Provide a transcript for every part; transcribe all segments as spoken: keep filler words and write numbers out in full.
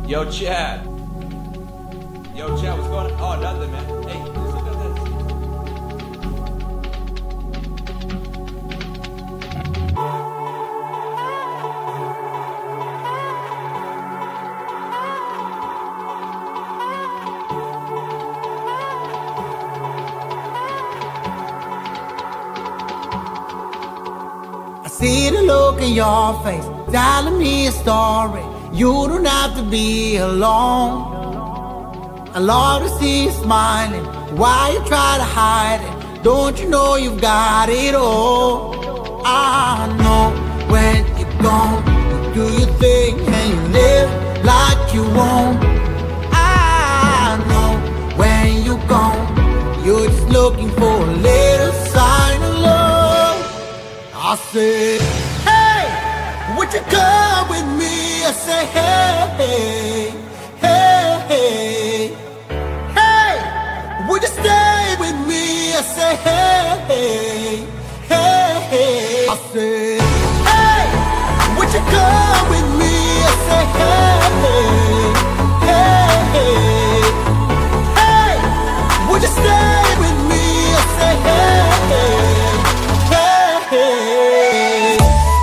Yo, Chad. Yo, Chad, what's going on? Oh, nothing, man. Hey, just look at this. I see the look in your face, telling me a story. You don't have to be alone. I love to see you smiling. Why you try to hide it? Don't you know you've got it all? I know when you're gone, you do your thing and you live like you won't. I know when you're gone, you're just looking for a little sign of love. I said, hey, would you come with me? I say, hey, hey, hey, hey, would you stay with me? I say, hey, hey, hey, I say, hey, would you come with me? I say, hey, hey, hey, would you stay with me? I say, hey, hey, hey.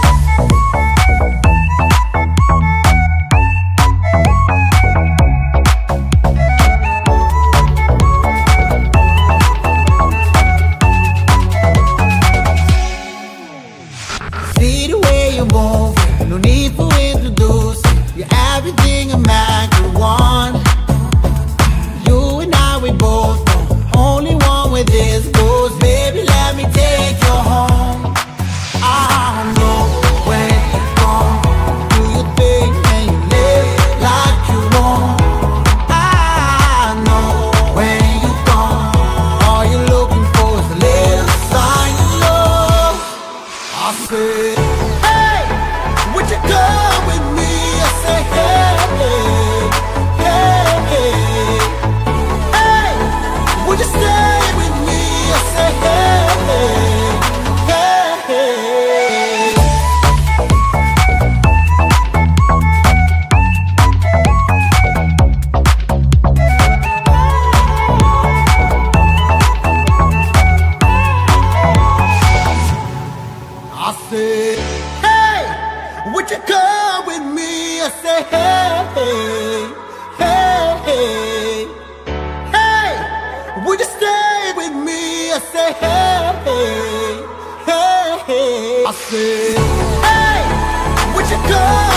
See the way you move, no need for introducing. You're everything a man could want. You and I, we both know, only one with this goes. Baby, let me take you home. I know when you're gone, do your thing and you live like you want. I know when you're gone, all you're looking for is a little sign of love. I said, hey, would you come with me? I say, hey, hey, hey, hey, would you stay with me? I say, hey, hey, hey, hey. I said, hey, would you come with me? I say, hey, hey, hey, hey, would you stay with me? I say, hey, hey, hey, I said, hey, would you come?